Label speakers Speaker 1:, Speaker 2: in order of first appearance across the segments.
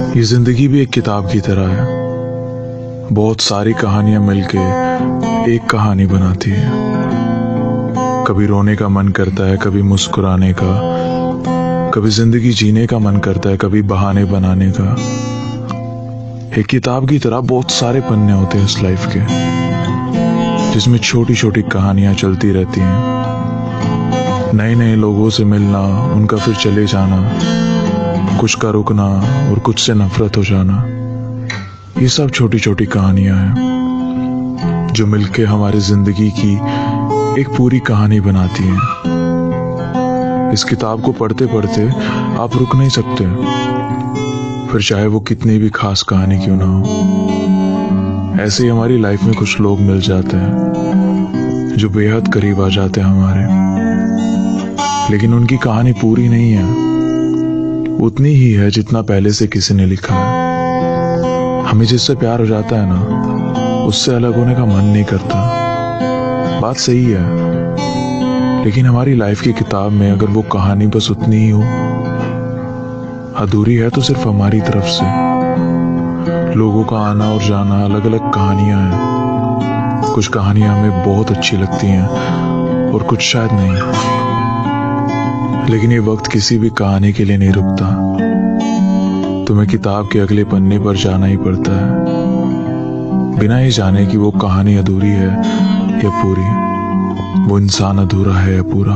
Speaker 1: ये जिंदगी भी एक किताब की तरह है। बहुत सारी कहानियां मिलके एक कहानी बनाती है। कभी रोने का मन करता है, कभी मुस्कुराने का, कभी जिंदगी जीने का मन करता है, कभी बहाने बनाने का। एक किताब की तरह बहुत सारे पन्ने होते हैं इस लाइफ के, जिसमें छोटी छोटी कहानियां चलती रहती हैं। नए नए लोगों से मिलना, उनका फिर चले जाना, कुछ का रुकना और कुछ से नफरत हो जाना, ये सब छोटी छोटी कहानियां हैं जो मिलके हमारी जिंदगी की एक पूरी कहानी बनाती हैं। इस किताब को पढ़ते पढ़ते आप रुक नहीं सकते, फिर चाहे वो कितनी भी खास कहानी क्यों ना हो। ऐसे ही हमारी लाइफ में कुछ लोग मिल जाते हैं जो बेहद करीब आ जाते हैं हमारे, लेकिन उनकी कहानी पूरी नहीं है, उतनी ही है जितना पहले से किसी ने लिखा है। हमें जिससे प्यार हो जाता है ना, उससे अलग होने का मन नहीं करता। बात सही है, लेकिन हमारी लाइफ की किताब में अगर वो कहानी बस उतनी ही हो, अधूरी है तो सिर्फ हमारी तरफ से। लोगों का आना और जाना, अलग अलग कहानियां हैं। कुछ कहानियां हमें बहुत अच्छी लगती हैं और कुछ शायद नहीं, लेकिन ये वक्त किसी भी कहानी के लिए नहीं रुकता। तुम्हें किताब के अगले पन्ने पर जाना ही पड़ता है, बिना ये जाने कि वो कहानी अधूरी है या पूरी, वो इंसान अधूरा है या पूरा।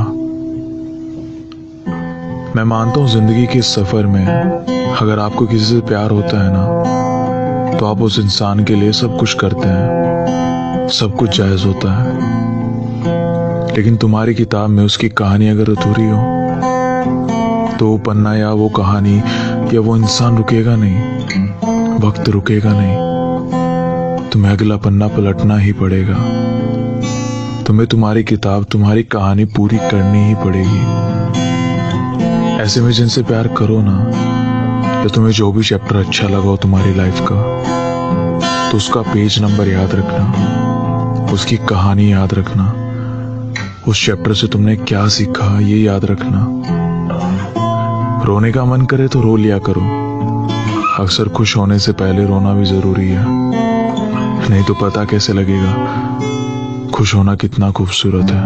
Speaker 1: मैं मानता हूं जिंदगी के इस सफर में अगर आपको किसी से प्यार होता है ना, तो आप उस इंसान के लिए सब कुछ करते हैं, सब कुछ जायज होता है। लेकिन तुम्हारी किताब में उसकी कहानी अगर अधूरी हो, तो वो पन्ना या वो कहानी या वो इंसान रुकेगा नहीं, वक्त रुकेगा नहीं। तुम्हें अगला पन्ना पलटना ही पड़ेगा। तुम्हें तुम्हारी किताब, तुम्हारी कहानी पूरी करनी ही पड़ेगी। ऐसे में जिनसे प्यार करो ना, या तुम्हें जो भी चैप्टर अच्छा लगा हो तुम्हारी लाइफ का, तो उसका पेज नंबर याद रखना, उसकी कहानी याद रखना, उस चैप्टर से तुमने क्या सीखा ये याद रखना। रोने का मन करे तो रो लिया करो, अक्सर खुश होने से पहले रोना भी जरूरी है, नहीं तो पता कैसे लगेगा खुश होना कितना खूबसूरत है।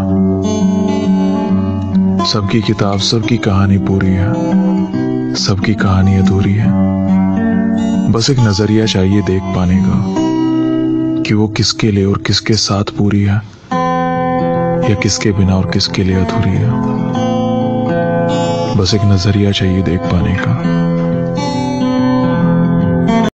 Speaker 1: सबकी किताब, सबकी कहानी पूरी है, सबकी कहानी अधूरी है। बस एक नजरिया चाहिए देख पाने का कि वो किसके लिए और किसके साथ पूरी है, या किसके बिना और किसके लिए अधूरी है। बस एक नजरिया चाहिए देख पाने का।